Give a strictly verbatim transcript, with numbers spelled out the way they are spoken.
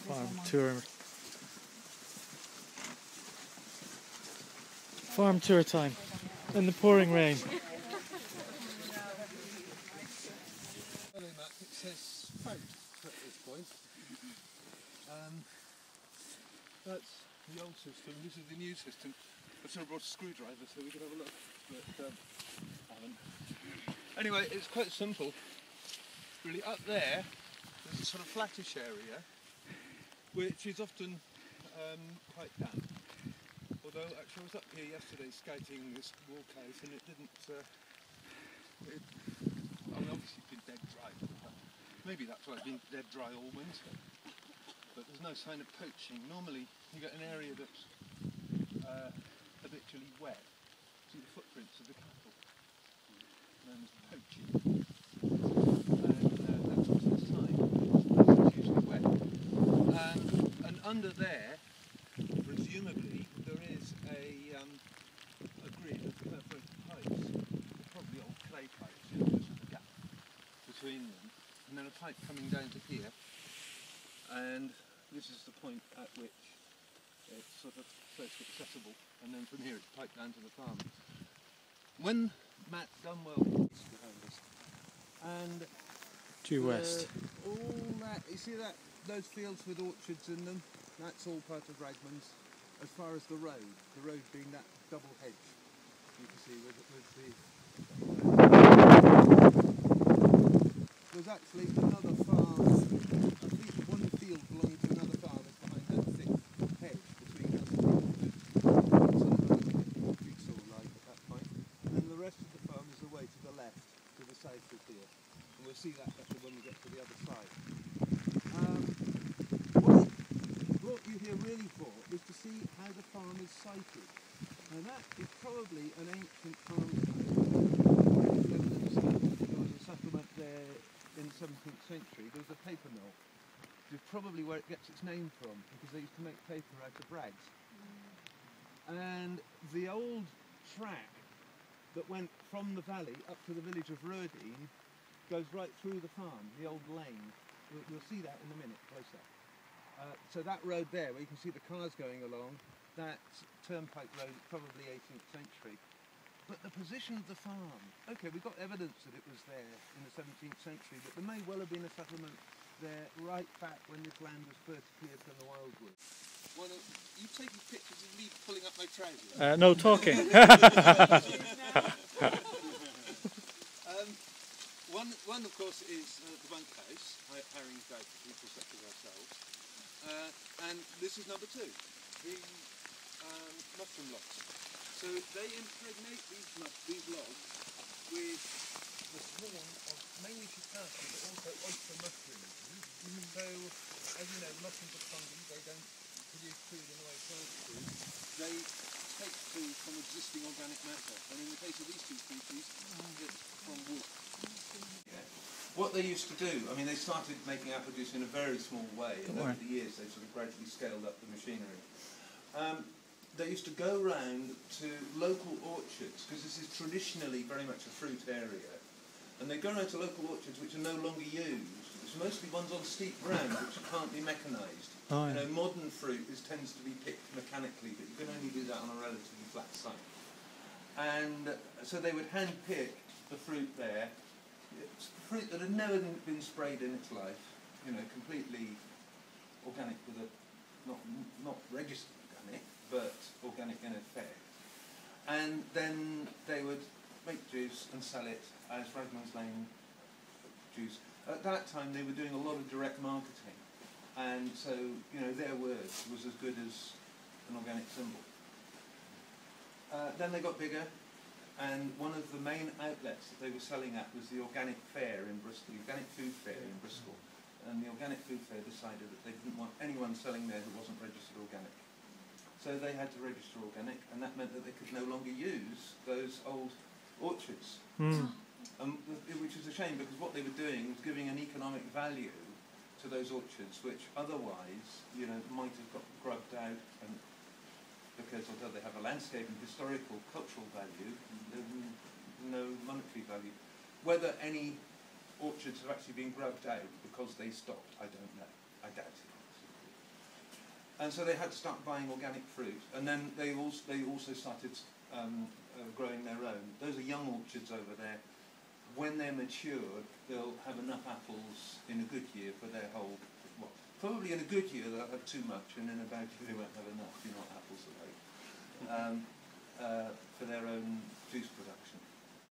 Farm tour. Farm tour time in the pouring rain. It says fout at this point. Um, that's the old system. This is the new system. I sort of brought a screwdriver so we could have a look, but um, I haven't. Anyway, it's quite simple. Really, up there, there's a sort of flattish area, which is often um, quite damp. Although, actually, I was up here yesterday scouting this Bunkhouse, and it didn't. Uh, it, I mean, obviously, it's been dead dry. Maybe that's why it's been dead dry all winter. But there's no sign of poaching. Normally, you get an area that's uh, habitually wet. See the footprints of the cattle, known as poaching. And uh, that's also a sign. It's usually wet. Um, and under there, presumably, there is a, um, a grid of perforated pipes. They're probably old clay pipes, you know, just a gap between them. And then a pipe coming down to here. And this is the point at which it's sort of first accessible, and then from here it's piped down to the farm. When Matt Dunwell is behind us, and Due the, west. all that, you see that those fields with orchards in them, that's all part of Ragmans. As far as the road, the road being that double hedge, you can see with, with the. There's actually another farm. I think one field belonging to another farm is behind that thick hedge between us and Whitefield. It's sort of a jigsaw like at that point. And then the rest of the farm is away to the left, to the south of here. And we'll see that better when we get to the other side. Um, what I brought you here really for is to see how the farm is sited. Now that is probably an ancient farm site. There's evidence that there was a settlement there in the seventeenth century. There was a paper mill, which is probably where it gets its name from, because they used to make paper out of rags. Mm. And the old track that went from the valley up to the village of Rurdine goes right through the farm, the old lane. We'll, we'll see that in a minute, close up. Uh, so that road there, where you can see the cars going along, that turnpike road is probably eighteenth century. But the position of the farm, okay, we've got evidence that it was there in the seventeenth century, but there may well have been a settlement there right back when this land was first cleared from the wildwood. Well, uh, you taking pictures of me pulling up my trousers? Uh, no talking. um, one, one, of course, is uh, the Bunkhouse, hiring out people such as ourselves. Uh, and this is number two, the um, mushroom lots. So they impregnate these, these logs with the swarm of mainly shiitake, but also oyster mushrooms. Mm-hmm. So, as you know, mushrooms are fungi, they don't produce food in the way plants do. They take food from existing organic matter, and in the case of these two species, it's from wood. Yeah. What they used to do, I mean, they started making apple juice in a very small way, and over the years they sort of gradually scaled up the machinery. Um, They used to go round to local orchards, because this is traditionally very much a fruit area, and they go around to local orchards which are no longer used. It's mostly ones on steep ground which can't be mechanised. Oh, yeah. You know, modern fruit is, tends to be picked mechanically, but you can only do that on a relatively flat site. And so they would hand pick the fruit there. It's fruit that had never been sprayed in its life, you know, completely organic with a, not, not registered organic, but organic in effect. And then they would make juice and sell it as Ragmans Lane juice. At that time they were doing a lot of direct marketing, and so, you know, their word was as good as an organic symbol. Uh, then they got bigger, and one of the main outlets that they were selling at was the Organic Fair in Bristol, the Organic Food Fair in Bristol. And the Organic Food Fair decided that they didn't want anyone selling there who wasn't registered organic. So they had to register organic, and that meant that they could no longer use those old orchards. Mm. Um, which is a shame, because what they were doing was giving an economic value to those orchards, which otherwise, you know, might have got grubbed out, and because although they have a landscape and historical, cultural value, there's no monetary value. Whether any orchards have actually been grubbed out because they stopped, I don't know. I doubt it. and so they had to start buying organic fruit, and then they also they also started um, uh, growing their own. Those are young orchards over there. When they're matured, they'll have enough apples in a good year for their whole. Well, probably in a good year they'll have too much, and in a bad year they won't have enough. You know what apples are like. Um, uh, for their own juice production.